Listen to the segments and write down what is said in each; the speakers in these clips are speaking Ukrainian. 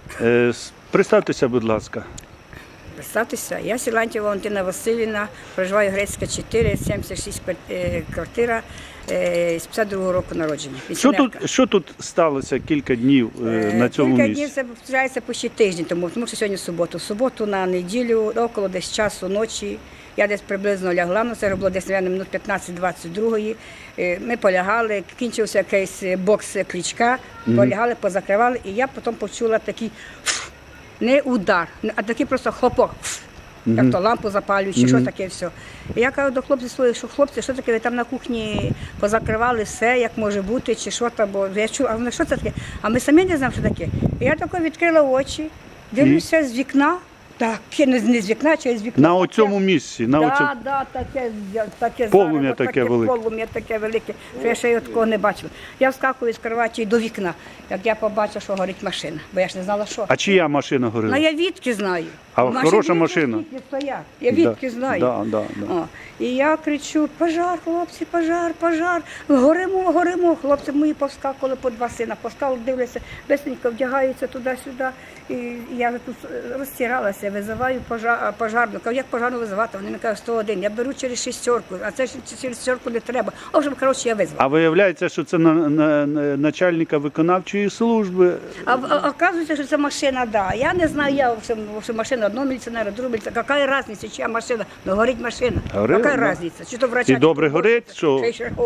Представтеся, будь ласка. Представтеся, я Сілантьєва Валентина Василівна, проживаю Грецька 4, 76 квартира, з 52-го року народження. Що тут сталося кілька днів на цьому місці? Кілька днів, це повторяється почти тиждень, тому що сьогодні субота. В суботу на неділю, около десь часу ночі, я десь приблизно лягла, ну це було десь, мабуть, минут 15-22. Ми полягали, кінчився якийсь бокс Кличка, полягали, позакривали, і я потім почула такий, не удар, а такий просто хлопок, як то лампу запалюють, чи що таке все. І я кажу до хлопців своїх, що хлопці, що таке, ви там на кухні позакривали все, як може бути, чи що там, бо я чула, а вони, що це таке? А ми самі не знаємо, що таке. І я тако відкрила очі, дивлюся з вікна, так, не з вікна, чи з вікна. На оцьому місці? Так, таке полум'я таке велике. Полум'я таке велике, що я ще й такого не бачила. Я вскакую з кроваті до вікна, як я побачила, що горить машина, бо я ж не знала, що. А чия машина горіла? Ну, я відки знаю. А хороша машина? Я відки знаю. Да. І я кричу: пожар, хлопці, пожар, пожар, горимо, горимо. Хлопці мої повскакували, по два сина повскакували, дивляться, бисенько вдягаються туди-сюди. І я вже тут розтиралася, визиваю пожарну. Кажу, як пожарну визивати? Вони мені кажуть, 101. Я беру через шістерку, а це через шістерку не треба. В общем, коротше, я визвала. А виявляється, що це начальника виконавчої служби? А оказується, що це машина, да. Я не знаю, що машина одного міліціонера, другого міліціонера. Яка різниця, чия машина? Ну, горить машина. Яка різниця? Чи то врача? І добре горить? Що?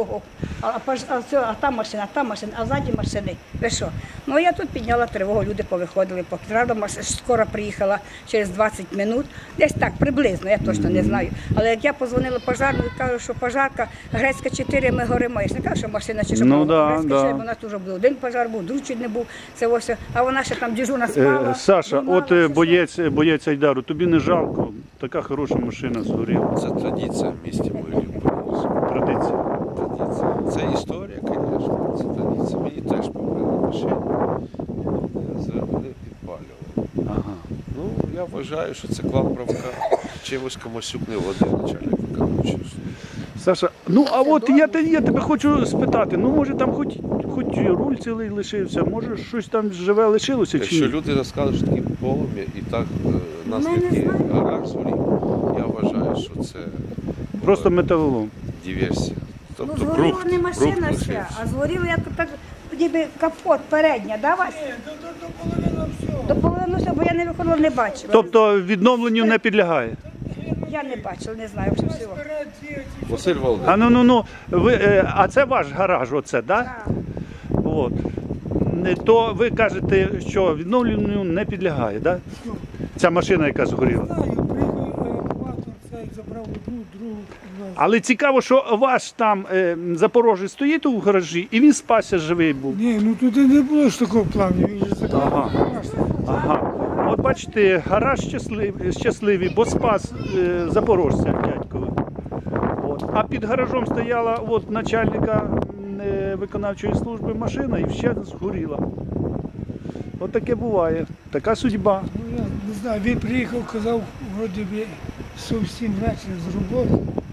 А та машина, а ззаді машини. Ви що? Ну, я тут підняла тривогу, люди повиходили, скоро приїхала через 20 минут. Десь так, приблизно, я точно не знаю. Але як я позвонила пожарну і кажу, що пожарка, Грецька 4, ми горимо. Я ж не кажу, що машина чи що. Грецька 4, бо у нас вже був один пожар, був, другий чуть не був. Це ось, а вона ще там дежурна спала. Саша, от боєць Айдару, тобі не жалко? Така хороша машина згоріла. Це традиція в місті Могилів. Традиція. Це історія, звісно, це традиція. Мені теж побили машину, зробили, підпалювали. Ага. Ну, я вважаю, що це клан правка. Чимось комусь не один начальник виконавчої служби. Саша, ну а от я тебе хочу спитати, ну може там хоч руль цілий лишився, може щось там живе лишилося чи Якщо ні? люди розкажуть, що таке полум'я і так нас такий гараж згорів, я вважаю, що це Просто металолом. диверсія. Ну, згоріла не машина ще, а згоріла як так, ніби капот передня, да, Вась? Ні, до половини всього. До половини все, бо я не виходила, не бачила. Тобто відновленню не підлягає? Я не бачила, не знаю, що всього. Василь Володимирович. А це ваш гараж, оце, так? Так. От. То ви кажете, що відновленню не підлягає, так? Ця машина, яка згоріла. Знаю, приїхав евакуатор, цей забрав одну, другу. Але цікаво, що ваш там Запорожець стоїть у гаражі, і він спасся, живий був. Ні, ну туди не було ж такого плану, він же закрив. Ага. От бачите, гараж щасливий, бо спас запорожця дядькові. От. А під гаражом стояла от начальника виконавчої служби машина і ще згоріла. От таке буває, така судьба. Ну я не знаю, він приїхав, казав, вроді би, 7 вечора з роботи.